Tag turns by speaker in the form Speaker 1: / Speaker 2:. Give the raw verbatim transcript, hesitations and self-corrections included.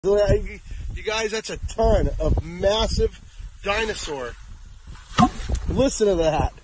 Speaker 1: You guys, that's a ton of massive dinosaur. Listen to that.